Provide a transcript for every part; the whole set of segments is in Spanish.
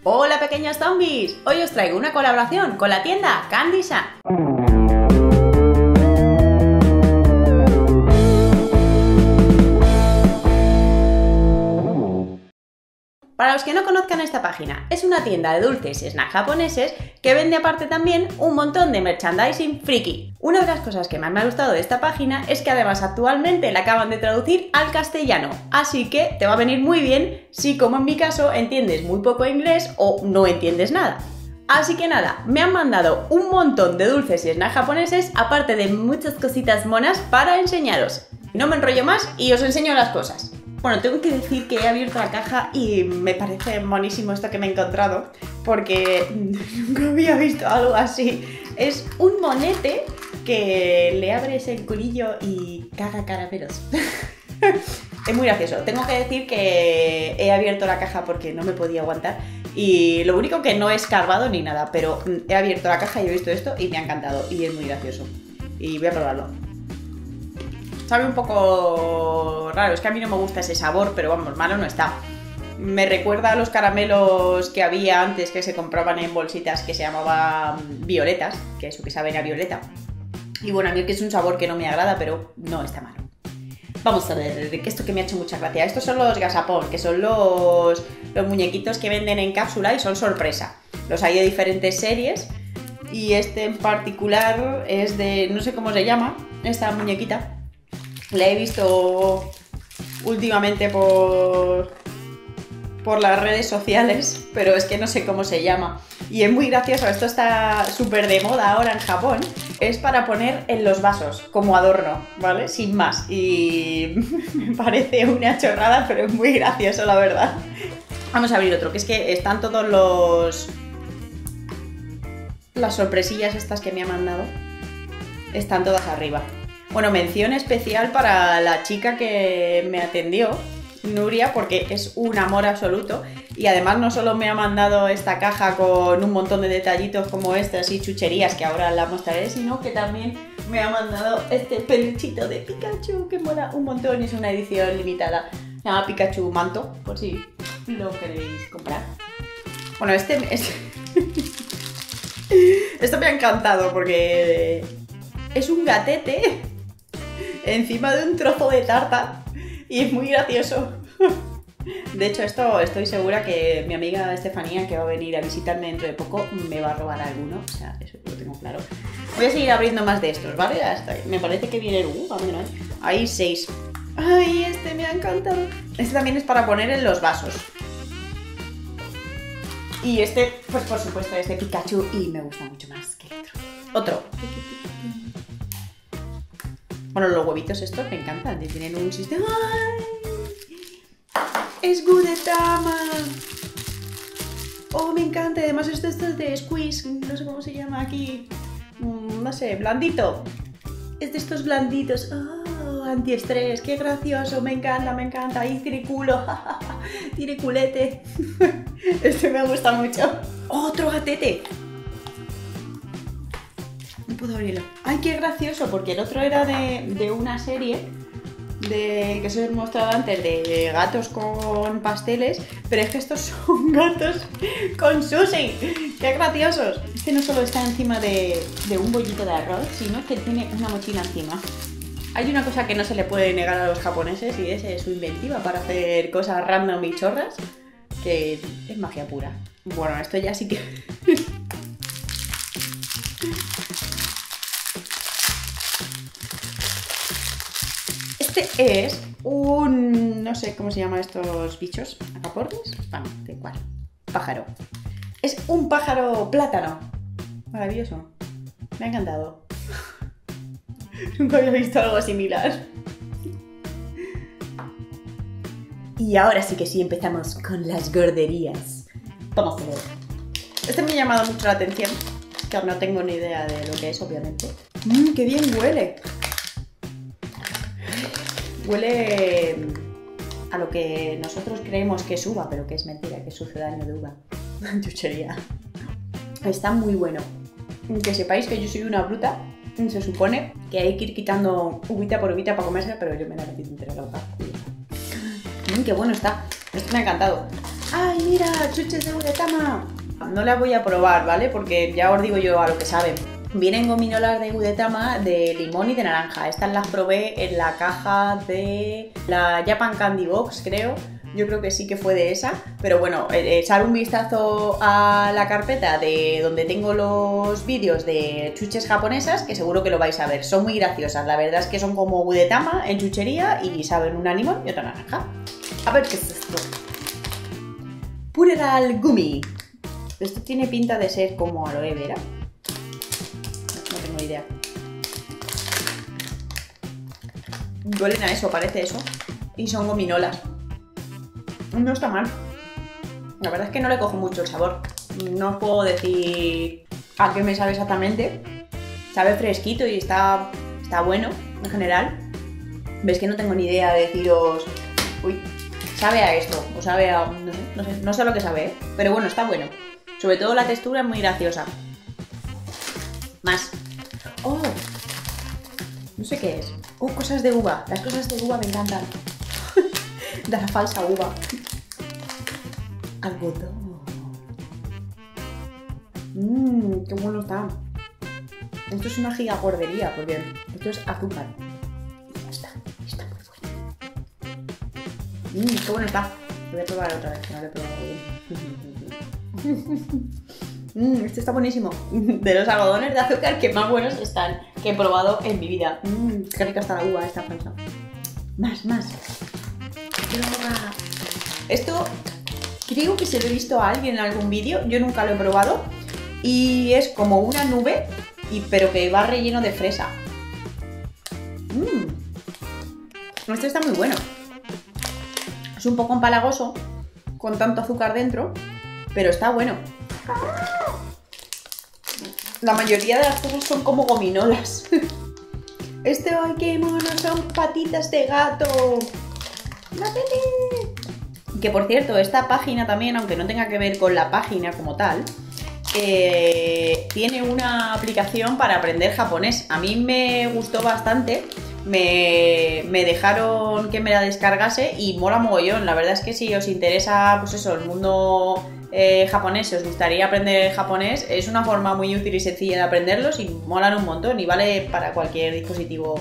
Hola pequeños zombies, hoy os traigo una colaboración con la tienda Candy Sun. Para los que no conozcan esta página, es una tienda de dulces y snacks japoneses que vende aparte también un montón de merchandising friki. Una de las cosas que más me ha gustado de esta página es que además actualmente la acaban de traducir al castellano, así que te va a venir muy bien si, como en mi caso, entiendes muy poco inglés o no entiendes nada. Así que nada, me han mandado un montón de dulces y snacks japoneses, aparte de muchas cositas monas para enseñaros. No me enrollo más y os enseño las cosas. Bueno, tengo que decir que he abierto la caja y me parece monísimo esto que me he encontrado, porque nunca había visto algo así. Es un monete que le abres el culillo y caga caramelos. Es muy gracioso. Tengo que decir que he abierto la caja porque no me podía aguantar y lo único que no he escarbado ni nada, pero he abierto la caja y he visto esto y me ha encantado y es muy gracioso. Y voy a probarlo. Sabe un poco raro, es que a mí no me gusta ese sabor, pero vamos, malo no está. Me recuerda a los caramelos que había antes que se compraban en bolsitas que se llamaban violetas, que eso que saben a violeta. Y bueno, a mí que es un sabor que no me agrada, pero no está malo. Vamos a ver, esto que me ha hecho mucha gracia. Estos son los gazapón, que son los muñequitos que venden en cápsula y son sorpresa. Los hay de diferentes series y este en particular es de, no sé cómo se llama, esta muñequita. La he visto últimamente por las redes sociales, pero es que no sé cómo se llama. Y es muy gracioso, esto está súper de moda ahora en Japón. Es para poner en los vasos, como adorno, ¿vale? Sin más. Y me parece una chorrada, pero es muy gracioso, la verdad. Vamos a abrir otro, que es que están todos las sorpresillas estas que me ha mandado. Están todas arriba. Bueno, mención especial para la chica que me atendió, Nuria, porque es un amor absoluto y además no solo me ha mandado esta caja con un montón de detallitos como estas y chucherías que ahora la mostraré, sino que también me ha mandado este peluchito de Pikachu que mola un montón y es una edición limitada. Se llama Pikachu Manto, por si lo queréis comprar. Bueno, esto me ha encantado porque es un gatete encima de un trozo de tarta y es muy gracioso. De hecho, esto estoy segura que mi amiga Estefanía, que va a venir a visitarme dentro de poco, me va a robar alguno, o sea, eso lo tengo claro. Voy a seguir abriendo más de estos, ¿vale? Hasta me parece que viene hay 6. ¡Ay, este me ha encantado! Este también es para poner en los vasos. Y este, pues por supuesto, es de Pikachu y me gusta mucho más que el otro. Bueno, los huevitos estos me encantan, tienen un sistema... ¡Ay! ¡Es Gudetama! ¡Oh, me encanta! Además esto es de squeeze, no sé cómo se llama aquí. No sé, blandito. Es de estos blanditos. ¡Oh, antiestrés! ¡Qué gracioso! Me encanta, me encanta. ¡Ahí tiene culo! ¡Tiene culete! Este me gusta mucho. ¡Otro gatete! No puedo abrirlo. ¡Ay, qué gracioso! Porque el otro era de una serie que os he mostrado antes de gatos con pasteles, pero es que estos son gatos con sushi. ¡Qué graciosos! Este no solo está encima de un bollito de arroz, sino que tiene una mochila encima. Hay una cosa que no se le puede negar a los japoneses y es su inventiva para hacer cosas random y chorras, que es magia pura. Bueno, esto ya sí que... Este es un... no sé cómo se llaman estos bichos. ¿Acapornis? Bueno, ¿de cuál? Pájaro. Es un pájaro plátano. Maravilloso. Me ha encantado. Nunca había visto algo similar. Y ahora sí que sí empezamos con las gorderías. Vamos a ver. Este me ha llamado mucho la atención. Que no tengo ni idea de lo que es, obviamente. ¡Qué bien huele! Huele a lo que nosotros creemos que es uva, pero que es mentira, que es sucedáneo de uva. Chuchería. Está muy bueno. Que sepáis que yo soy una bruta. Se supone que hay que ir quitando uvita por uvita para comérsela, pero yo me la metí entera la boca. ¡Qué bueno está! Esto me ha encantado. ¡Ay, mira! ¡Chuches de Gudetama! No las voy a probar, ¿vale? Porque ya os digo yo a lo que saben. Vienen gominolas de Gudetama de limón y de naranja. Estas las probé en la caja de la Japan Candy Box, creo. Yo creo que sí que fue de esa. Pero bueno, echar un vistazo a la carpeta de donde tengo los vídeos de chuches japonesas, que seguro que lo vais a ver. Son muy graciosas. La verdad es que son como Gudetama en chuchería y saben una limón y otra naranja. A ver qué es esto. Pureral Gummy. Esto tiene pinta de ser como aloe vera. No tengo idea. Huelen a eso, parece eso. Y son gominolas. No está mal. La verdad es que no le cojo mucho el sabor. No os puedo decir a qué me sabe exactamente. Sabe fresquito y está bueno en general. Veis que no tengo ni idea de deciros... Uy, sabe a esto. O sabe a... No sé lo que sabe, ¿eh? Pero bueno, está bueno. Sobre todo la textura es muy graciosa. Más. ¡Oh! No sé qué es. ¡Oh, cosas de uva! Las cosas de uva me encantan. De la falsa uva. Algodón. ¡Qué bueno está! Esto es una gigagordería porque esto es azúcar. Y ya está. Está muy bueno. ¡Qué bueno está! Lo voy a probar otra vez, que no lo he probado bien. Este está buenísimo. De los algodones de azúcar que más buenos están que he probado en mi vida. Qué rica está la uva esta falsa. Más. Esto creo que se lo he visto a alguien en algún vídeo. Yo nunca lo he probado. Y es como una nube, pero que va relleno de fresa. Este está muy bueno. Es un poco empalagoso, con tanto azúcar dentro, pero está bueno. La mayoría de las cosas son como gominolas. ¡Ay, qué mono! Son patitas de gato. Que por cierto, esta página también, aunque no tenga que ver con la página como tal, tiene una aplicación para aprender japonés. A mí me gustó bastante. Me dejaron que me la descargase y mola mogollón. La verdad es que si os interesa, pues eso, el mundo japonés, si os gustaría aprender japonés, es una forma muy útil y sencilla de aprenderlos y molan un montón y vale para cualquier dispositivo.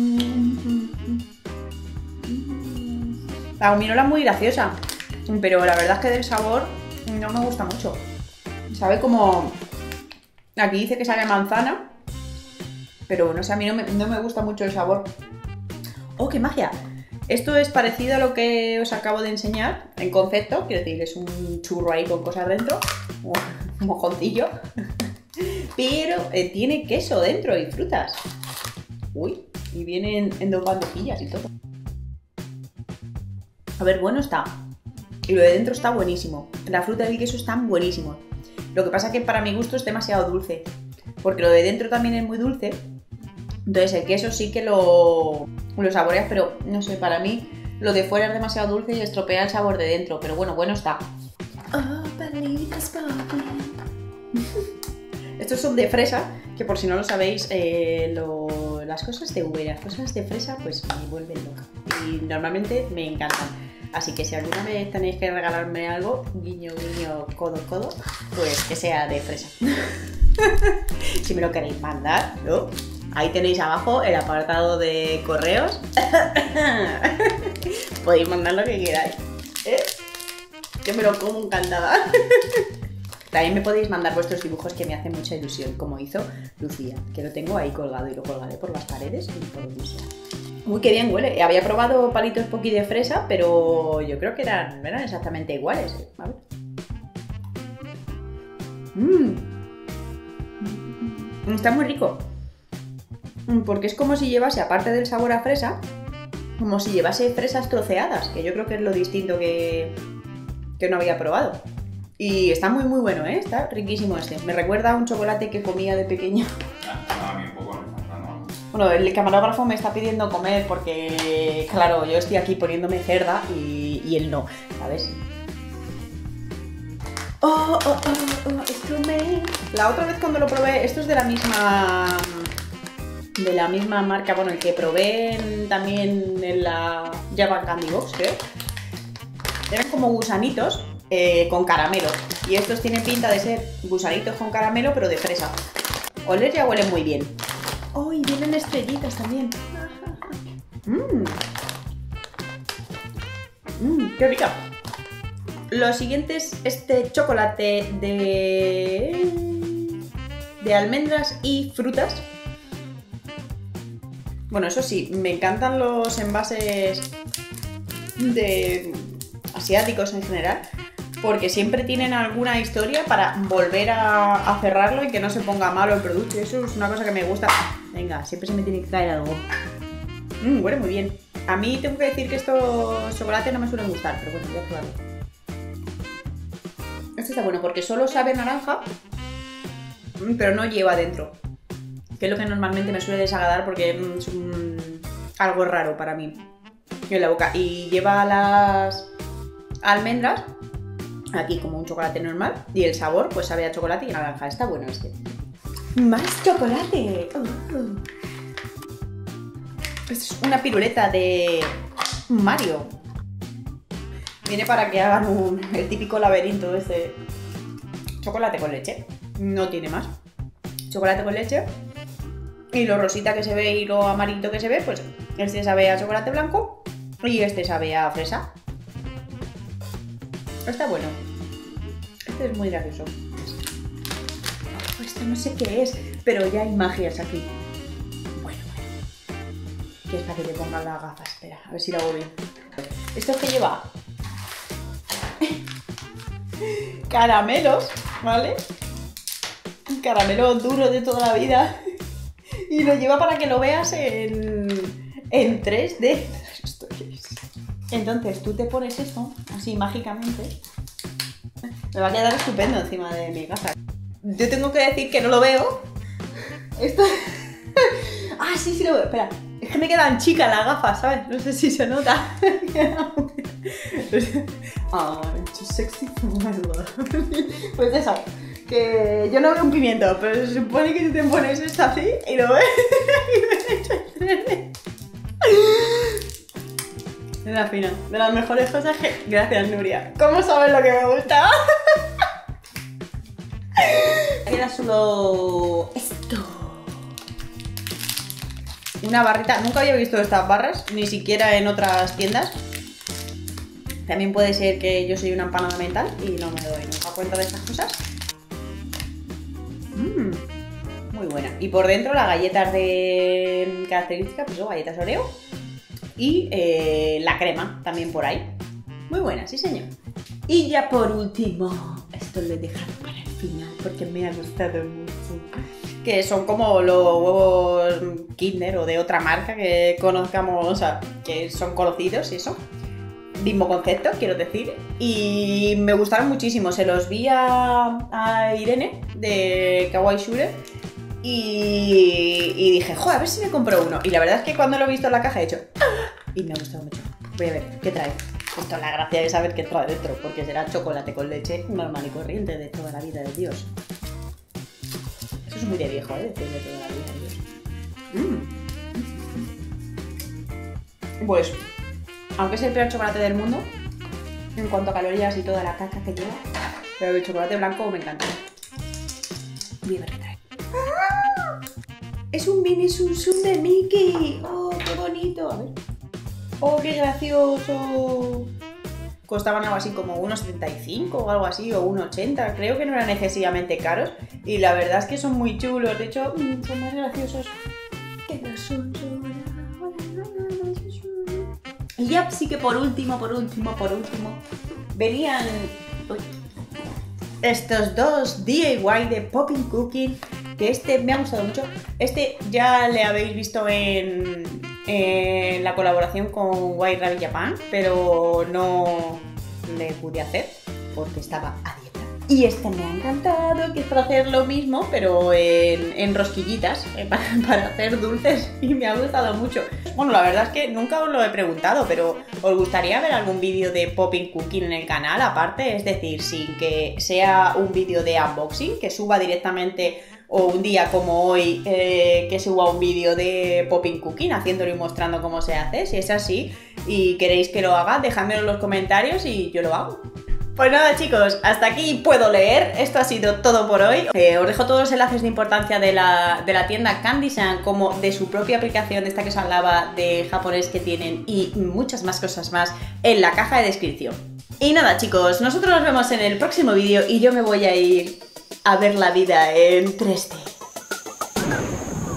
La gominola es muy graciosa, pero la verdad es que del sabor no me gusta mucho. Sabe como... Aquí dice que sabe a manzana, pero no sé, a mí no me gusta mucho el sabor. ¡Oh, qué magia! Esto es parecido a lo que os acabo de enseñar en concepto, quiero decir, es un churro ahí con cosas dentro, un mojoncillo, pero tiene queso dentro y frutas. Uy, y vienen en 2 bandejillas y todo. A ver, bueno está. Y lo de dentro está buenísimo. La fruta y el queso están buenísimos. Lo que pasa es que para mi gusto es demasiado dulce, porque lo de dentro también es muy dulce. Entonces el queso sí que lo saboreas, pero no sé, para mí lo de fuera es demasiado dulce y estropea el sabor de dentro. Pero bueno, bueno está. Estos son de fresa, que por si no lo sabéis, las cosas de uva y las cosas de fresa pues me vuelven loca. Y normalmente me encantan. Así que si alguna vez tenéis que regalarme algo, guiño, guiño, codo, codo, pues que sea de fresa. Si me lo queréis mandar, ¿no? Ahí tenéis abajo el apartado de correos. Podéis mandar lo que queráis, ¿eh? Yo me lo como encantada. También me podéis mandar vuestros dibujos que me hacen mucha ilusión, como hizo Lucía, que lo tengo ahí colgado y lo colgaré por las paredes y por donde sea. Uy, qué bien huele. Había probado palitos Pocky de fresa, pero yo creo que no eran exactamente iguales. A ver. Está muy rico. Porque es como si llevase, aparte del sabor a fresa, como si llevase fresas troceadas, que yo creo que es lo distinto que no había probado. Y está muy muy bueno, ¿eh? Está riquísimo este. Me recuerda a un chocolate que comía de pequeña. A mí un poco no. Bueno, el camarógrafo me está pidiendo comer porque, claro, yo estoy aquí poniéndome cerda y él no, ¿sabes? Esto me... La otra vez cuando lo probé, esto es de la misma marca, bueno, el que probé también en la Japan Candy Box, creo. Eran como gusanitos con caramelo. Y estos tienen pinta de ser gusanitos con caramelo, pero de fresa. Oler ya huelen muy bien. ¡Oh, y vienen estrellitas también! ¡Qué rica! Lo siguiente es este chocolate de almendras y frutas. Bueno, eso sí, me encantan los envases asiáticos en general, porque siempre tienen alguna historia para volver a cerrarlo y que no se ponga malo el producto. Y eso es una cosa que me gusta. Venga, siempre se me tiene que caer algo. Huele muy bien. A mí tengo que decir que estos chocolates no me suelen gustar, pero bueno, voy a probarlo. Este está bueno porque solo sabe naranja, pero no lleva dentro. Que es lo que normalmente me suele desagradar porque es algo raro para mí en la boca. Y lleva las almendras, aquí como un chocolate normal, y el sabor pues sabe a chocolate y naranja. Está bueno este. ¡Más chocolate! Es una piruleta de Mario. Viene para que hagan el típico laberinto ese. Chocolate con leche. No tiene más. Chocolate con leche. Y lo rosita que se ve y lo amarillito que se ve, pues este sabe a chocolate blanco y este sabe a fresa. Está bueno. Este es muy gracioso. Esto no sé qué es, pero ya hay magias aquí. Bueno. Que es para que te pongan las gafas. Espera, a ver si lo hago bien. Esto es que lleva caramelos, ¿vale? Un caramelo duro de toda la vida. Y lo lleva para que lo veas en 3D. ¿Esto qué es? Entonces tú te pones esto, así mágicamente. Me va a quedar estupendo encima de mi gafa. Yo tengo que decir que no lo veo. Esto... Ah, sí lo veo. Espera. Es que me quedan chicas las gafas, ¿sabes? No sé si se nota. I'm too sexy for my love. Pues eso. Que yo no veo un pimiento, pero se supone que si te pones esto así y lo ves y ves. Es la fina. De las mejores cosas que... Gracias, Nuria. ¿Cómo sabes lo que me gusta? Queda solo esto. Una barrita. Nunca había visto estas barras, ni siquiera en otras tiendas. También puede ser que yo soy una empanada mental y no me doy nunca cuenta de estas cosas. Muy buena. Y por dentro las galletas de características, pues son galletas Oreo. Y la crema también por ahí. Muy buena, sí señor. Y ya por último, esto lo he dejado para el final porque me ha gustado mucho. Que son como los huevos Kinder o de otra marca que conozcamos, o sea, que son conocidos y eso. Mismo concepto, quiero decir. Y me gustaron muchísimo. Se los vi a Irene de Kawaii Shure y dije, joder, a ver si me compro uno. Y la verdad es que cuando lo he visto en la caja he hecho y me ha gustado mucho. Voy a ver qué trae. Esto es la gracia de saber qué trae dentro, porque será chocolate con leche normal y corriente de toda la vida de Dios. Eso es muy de viejo, ¿eh? De toda la vida de Dios. Pues, aunque es el peor chocolate del mundo, en cuanto a calorías y toda la caca que lleva, pero el chocolate blanco me encanta. Voy a ver qué trae. ¡Ah! Es un mini Tsum Tsum de Mickey. ¡Oh, qué bonito! A ver. ¡Oh, qué gracioso! Costaban algo así como 1,75 o algo así, o 1,80. Creo que no eran excesivamente caros. Y la verdad es que son muy chulos. De hecho, son más graciosos que los Tsum Tsum. Y ya sí que por último, venían estos dos DIY de Popping Cookie, que este me ha gustado mucho. Este ya le habéis visto en la colaboración con White Rabbit Japan, pero no le pude hacer porque estaba a dieta. Y este me ha encantado, que es para hacer lo mismo, pero en rosquillitas, para hacer dulces, y me ha gustado mucho. Bueno, la verdad es que nunca os lo he preguntado, pero ¿os gustaría ver algún vídeo de Popping Cooking en el canal aparte? Es decir, sin que sea un vídeo de unboxing, que suba directamente, o un día como hoy, que suba un vídeo de Popping Cooking, haciéndolo y mostrando cómo se hace. Si es así y queréis que lo haga, dejadmelo en los comentarios y yo lo hago. Pues nada chicos, hasta aquí puedo leer, esto ha sido todo por hoy. Os dejo todos los enlaces de importancia de la tienda Candysan, como de su propia aplicación, de esta que os hablaba de japonés que tienen, y muchas más cosas más en la caja de descripción. Y nada chicos, nosotros nos vemos en el próximo vídeo y yo me voy a ir a ver la vida en 3D.